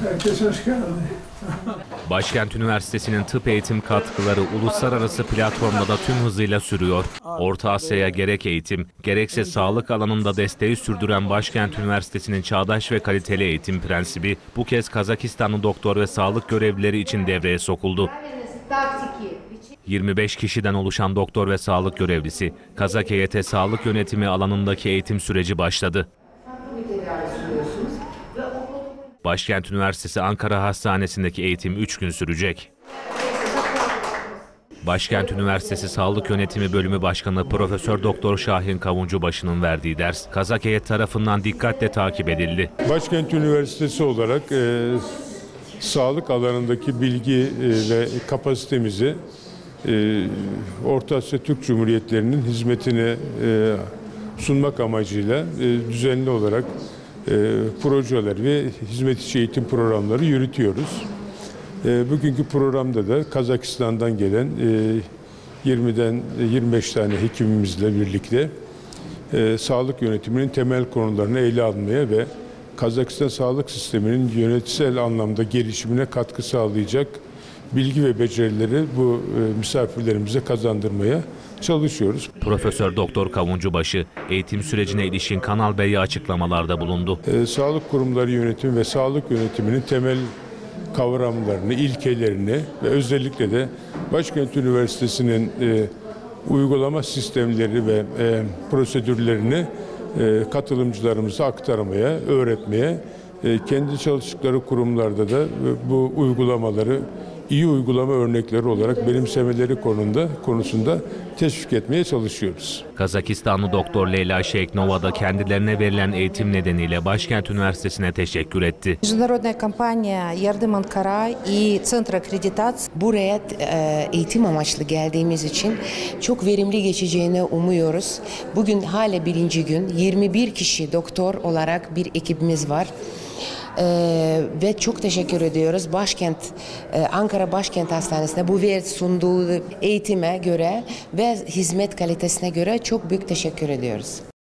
Herkes hoş geldi. Başkent Üniversitesi'nin tıp eğitim katkıları uluslararası platformda da tüm hızıyla sürüyor. Orta Asya'ya gerek eğitim, gerekse sağlık alanında desteği sürdüren Başkent Üniversitesi'nin çağdaş ve kaliteli eğitim prensibi bu kez Kazakistanlı doktor ve sağlık görevlileri için devreye sokuldu. 25 kişiden oluşan doktor ve sağlık görevlisi, Kazak heyete sağlık yönetimi alanındaki eğitim süreci başladı. Başkent Üniversitesi Ankara Hastanesi'ndeki eğitim 3 gün sürecek. Başkent Üniversitesi Sağlık Yönetimi Bölümü Başkanı Profesör Doktor Şahin Kavuncubaşı'nın verdiği ders Kazak heyet tarafından dikkatle takip edildi. Başkent Üniversitesi olarak sağlık alanındaki bilgi ve kapasitemizi Orta Asya Türk Cumhuriyetlerinin hizmetine sunmak amacıyla düzenli olarak projeler ve hizmet içi eğitim programları yürütüyoruz. Bugünkü programda da Kazakistan'dan gelen 20'den 25 tane hekimimizle birlikte sağlık yönetiminin temel konularını ele almaya ve Kazakistan sağlık sisteminin yönetsel anlamda gelişimine katkı sağlayacak bilgi ve becerileri bu misafirlerimize kazandırmaya çalışıyoruz. Profesör Doktor Kavuncubaşı eğitim sürecine ilişkin Kanal B'ye açıklamalarda bulundu. Sağlık kurumları yönetimi ve sağlık yönetiminin temel kavramlarını, ilkelerini ve özellikle de Başkent Üniversitesi'nin uygulama sistemleri ve prosedürlerini katılımcılarımıza aktarmaya, öğretmeye, kendi çalıştıkları kurumlarda da bu uygulamaları iyi uygulama örnekleri olarak benimsemeleri konusunda teşvik etmeye çalışıyoruz. Kazakistanlı Doktor Leyla Şeyknova da kendilerine verilen eğitim nedeniyle Başkent Üniversitesi'ne teşekkür etti. Международная компания Yardım Ankara и Центр Аккредитации buraya eğitim amaçlı geldiğimiz için çok verimli geçeceğini umuyoruz. Bugün hala birinci gün 21 kişi doktor olarak bir ekibimiz var. Ve çok teşekkür ediyoruz Ankara Başkent Hastanesi'ne bu sunduğu eğitime göre ve hizmet kalitesine göre çok büyük teşekkür ediyoruz.